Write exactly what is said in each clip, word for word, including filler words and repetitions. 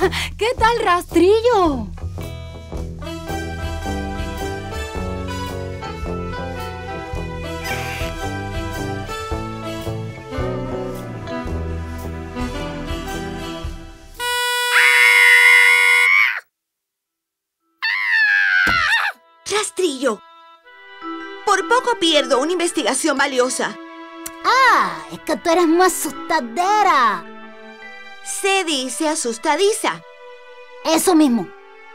¿Qué tal, Rastrillo? Rastrillo, por poco pierdo una investigación valiosa. Ah, es que tú eres muy asustadera. Se dice asustadiza. Eso mismo.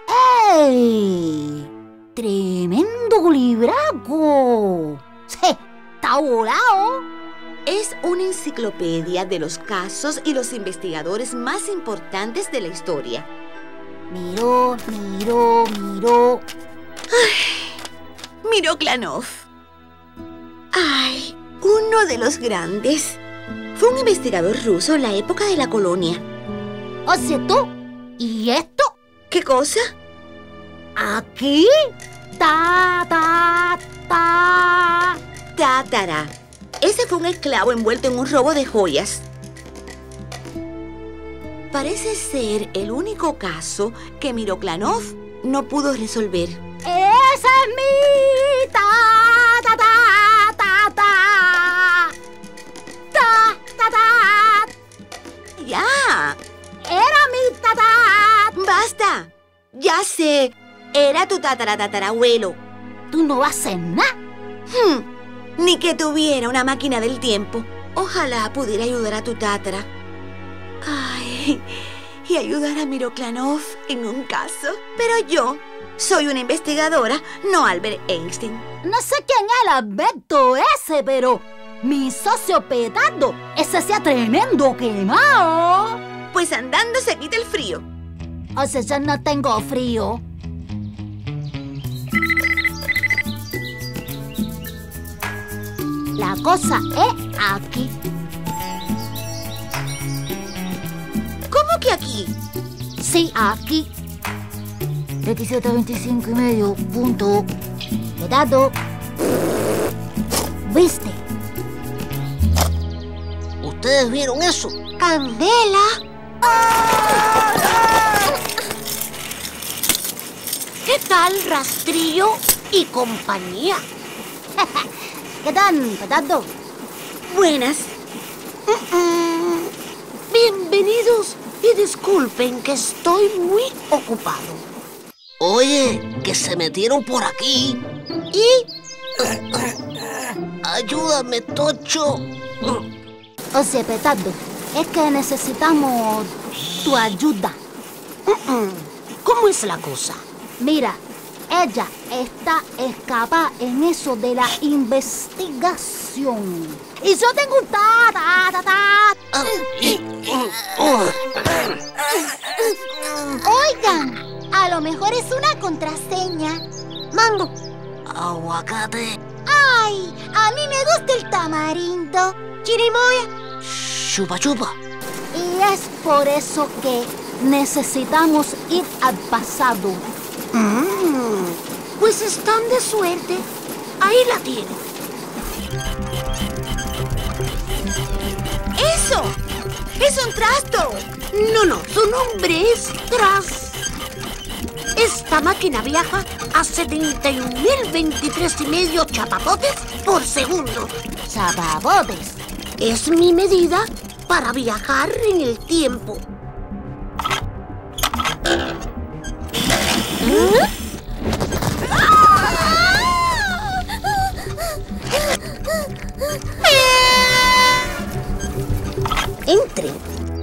¡Ey! ¡Tremendo libraco! ¡Sí! ¡Está volado! Es una enciclopedia de los casos y los investigadores más importantes de la historia. Miró, miró, miró. Ay, Miroklanov. Ay, uno de los grandes. Fue un investigador ruso en la época de la colonia. O sea, tú. ¿Y esto? ¿Qué cosa? ¿Aquí? Ta, ta, ta. Tátara. Ese fue un esclavo envuelto en un robo de joyas. Parece ser el único caso que Miroklanov no pudo resolver. ¡Esa es mi! ¡Ta, ta, ta, ta, ta! ¡Ta, ta, ta! ¡Ya! ¡Era mi tata! ¡Basta! Ya sé. Era tu tataratatarabuelo. Tú no vas a hacer nada. Hmm, ni que tuviera una máquina del tiempo. Ojalá pudiera ayudar a tu tatara. Ay, y ayudar a Miroklanov en un caso. Pero yo soy una investigadora, no Albert Einstein. No sé quién es el Alberto ese, pero mi socio Petardo, ese sea tremendo quemado. Pues andando se quita el frío. O sea, yo no tengo frío. La cosa es aquí. ¿Cómo que aquí? Sí, aquí. veintisiete, veinticinco y medio, punto. Petardo. ¿Viste? ¿Ustedes vieron eso? ¡Candela! ¿Ququé tal, Rastrillo y compañía? ¿Qué tal, Petardo? Buenas. Bienvenidos y disculpen que estoy muy ocupado. Oye, que se metieron por aquí. Y... ayúdame, Tocho. O sea, Petardo, es que necesitamos tu ayuda. ¿Cómo es la cosa? Mira, ella está escapada en eso de la investigación. Y yo tengo un ta, ta, ta, ta. Oigan, a lo mejor es una contraseña. Mango. Aguacate. Ay, a mí me gusta el tamarindo. Chirimoya. Chupa chupa. Y es por eso que necesitamos ir al pasado. Mm, pues están de suerte. Ahí la tienen. ¡Eso! ¡Es un trasto! No, no, su nombre es Tras. Esta máquina viaja a setenta y un mil veintitrés y medio chapapotes por segundo. Chapapotes. Es mi medida para viajar en el tiempo. ¿Eh? Entren.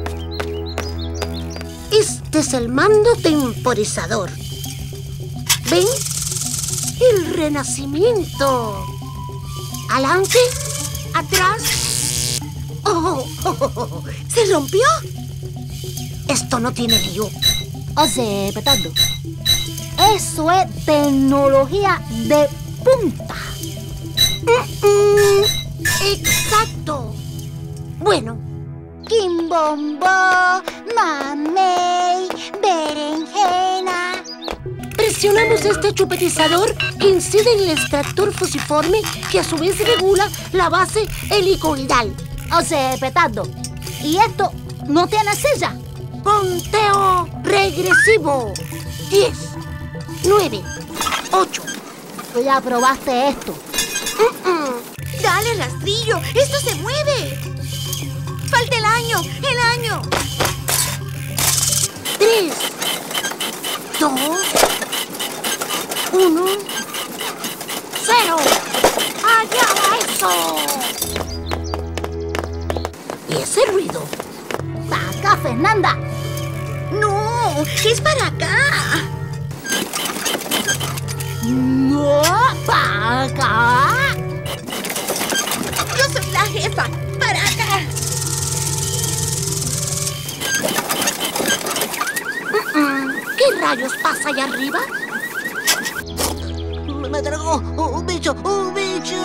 Este es el mando temporizador. ¿Ven? El renacimiento. Adelante, atrás. Oh, oh, oh, oh. ¿Se rompió? Esto no tiene lío. O sea, Petardo, eso es tecnología de punta. Mm, mm, exacto. Bueno. Quimbombo, mamey, berenjena. Presionamos este chupetizador que incide en el extractor fusiforme que a su vez regula la base helicoidal. O sea, Petardo, ¿y esto no tiene silla? Conteo regresivo. Diez, nueve, ocho. Tú ya probaste esto. Mm-mm. ¡Dale, Rastrillo! ¡Esto se mueve! ¡Falta el año! ¡El año! Tres, dos, uno, cero. ¡Allá va eso! ¿Y ese ruido? ¡Para acá, Fernanda! ¡No! ¡Es para acá! ¡No! ¡Para acá! ¡Yo soy la jefa! ¡Para acá! Mm-mm. ¿Qué rayos pasa allá arriba? Me, me tragó un bicho, un bicho.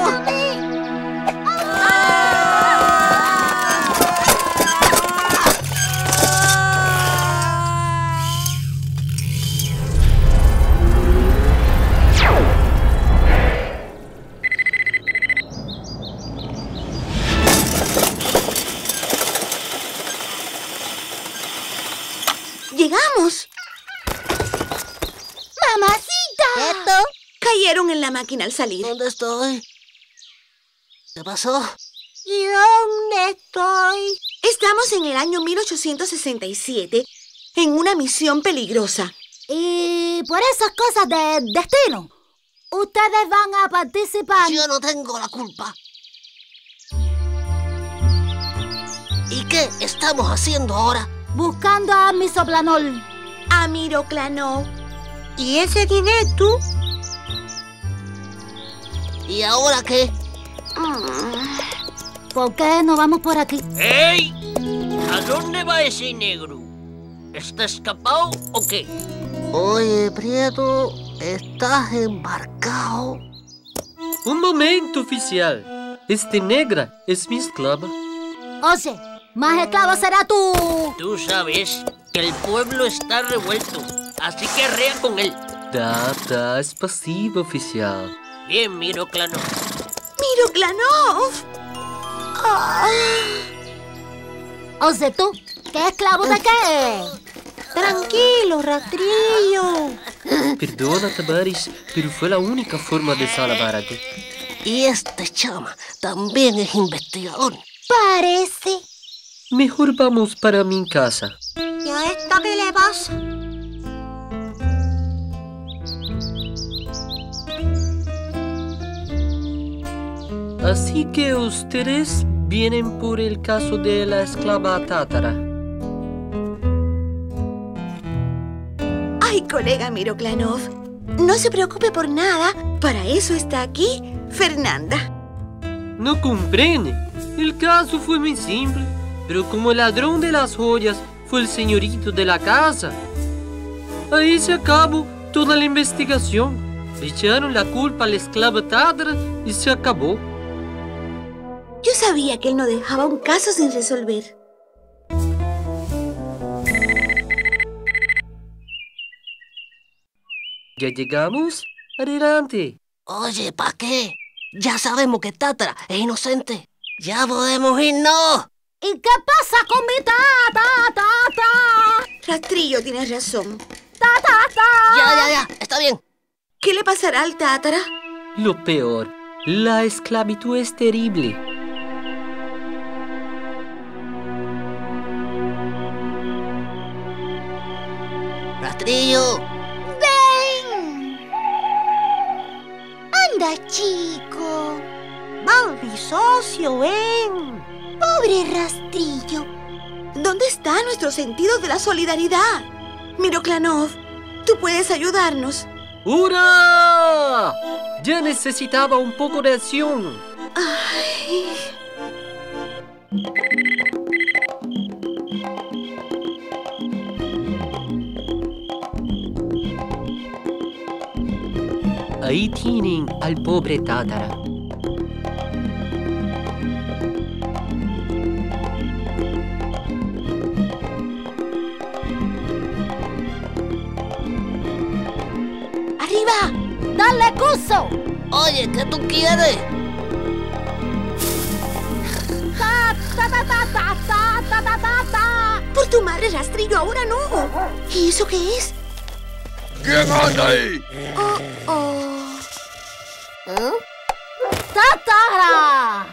¡Llegamos! ¡Mamacita! ¿Esto? Cayeron en la máquina al salir. ¿Dónde estoy? ¿Qué pasó? ¿Y dónde estoy? Estamos en el año mil ochocientos sesenta y siete en una misión peligrosa. Y por esas cosas de destino, ustedes van a participar. Yo no tengo la culpa. ¿Y qué estamos haciendo ahora? Buscando a Misoplanol. A Miroclanov. ¿Y ese quién es tú? ¿Y ahora qué? ¿Por qué no vamos por aquí? ¡Ey! ¿A dónde va ese negro? ¿Está escapado o qué? Oye, Prieto, ¿estás embarcado? Un momento, oficial. Este negra es mi esclava. Oye, más esclavo será tú. Tú sabes que el pueblo está revuelto, así que arrea con él. Da, da, es pasivo, oficial. Bien, Miroclanov. ¡Miroclanov! Ah. Oye, tú, ¿qué esclavo de qué? Tranquilo, Rastrillo. Perdona, Tavares, pero fue la única forma de salvarte. Y este chama también es investigador. Parece. Mejor vamos para mi casa. ¿Y a esta qué le pasa? Así que ustedes vienen por el caso de la esclava tátara. Ay, colega Miroclanov, no se preocupe por nada. Para eso está aquí Fernanda. No comprende. El caso fue muy simple. Pero como el ladrón de las joyas fue el señorito de la casa, ahí se acabó toda la investigación. Le echaron la culpa a la esclava tátara y se acabó. Yo sabía que él no dejaba un caso sin resolver. ¿Ya llegamos? Adelante. Oye, ¿para qué? Ya sabemos que Tátara es inocente. ¡Ya podemos irnos! ¿Y qué pasa con mi tata, tata? Rastrillo tiene razón. Tata, Ya, ya, ya, está bien. ¿Qué le pasará al Tátara? Lo peor, la esclavitud es terrible. Rastrillo. Anda, chico. Balbi, socio, ven. Pobre Rastrillo. ¿Dónde está nuestro sentido de la solidaridad? Miroclanov, tú puedes ayudarnos. ¡Hurra! Ya necesitaba un poco de acción. Ay. Ahí tienen al pobre Tátara. ¡Arriba! ¡Dale curso! Oye, ¿qué tú quieres? Ta, ta, ta, ta, ta, ta, ta, ta, ta, ta. ¡Por tu madre, Rastrillo, ahora no. ¿Y eso qué es? ¿Quién anda ahí? Oh, oh. ¿Eh? ¡Tátara!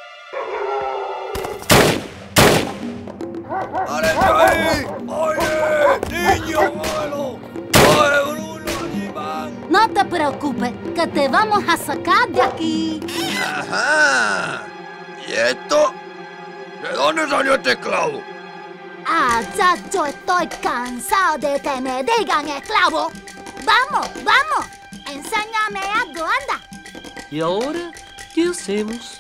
¡Dale ahí! ¡Oye, niño malo! ¡Oye, Bruno, animal! No te preocupes, que te vamos a sacar de aquí. ¡Ajá! ¿Y esto? ¿De dónde salió este esclavo? Ah, ya yo estoy cansado de que me digan esclavo. Vamos, vamos. Enséñame algo, anda. ¿Y ahora qué hacemos?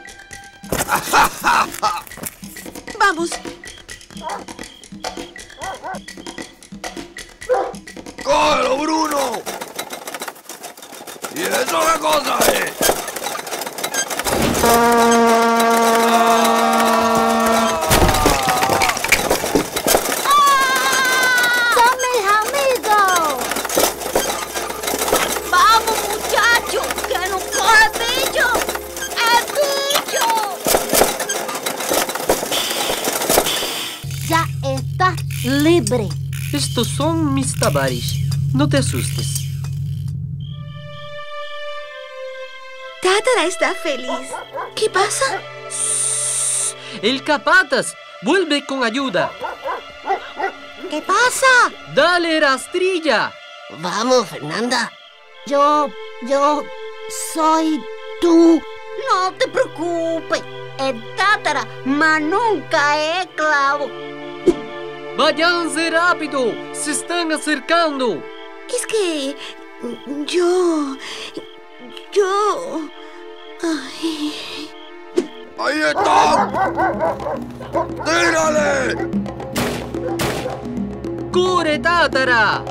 Vamos. ¡Cógelo, Bruno! ¿Y eso qué cosa es? ¡Son mis amigos! ¡Vamos, muchachos! ¡Que nos coge el bicho! ¡El bicho! Ya estás libre. Estos son mis tabaris. No te asustes. Tátara está feliz. ¿Qué pasa? ¡El capataz! ¡Vuelve con ayuda! ¿Qué pasa? ¡Dale, Rastrilla! Vamos, Fernanda. Yo, yo soy tú. No te preocupes. El Tátara, mas nunca es esclavo. ¡Váyanse rápido! ¡Se están acercando! Es que... Yo... Yo... Ay... ¡Ahí está! ¡Tírale! ¡Corre, Tátara!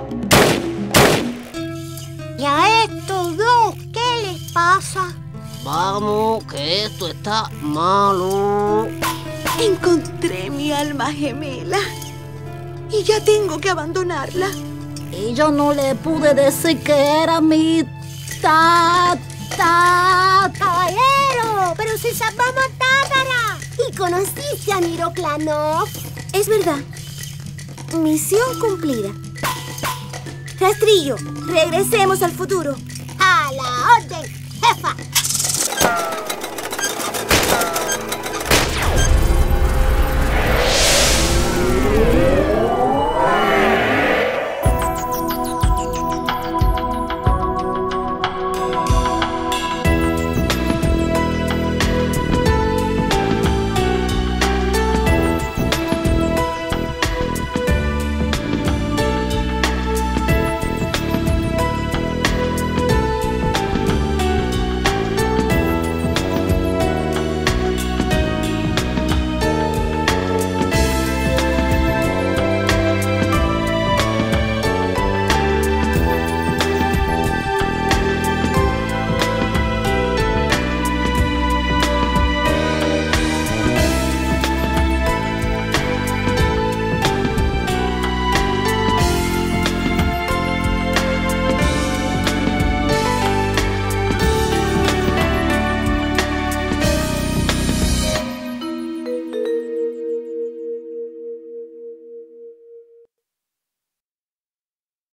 ¿Y a estos dos qué les pasa? Vamos, que esto está malo. Encontré mi alma gemela. Y ya tengo que abandonarla. Y yo no le pude decir que era mi ta, ta, ¡Caballero! ¡Pero si salvamos a Tátara! ¿Y conociste a Miroclanov? Es verdad. Misión cumplida. Rastrillo, regresemos al futuro. ¡A la orden, jefa!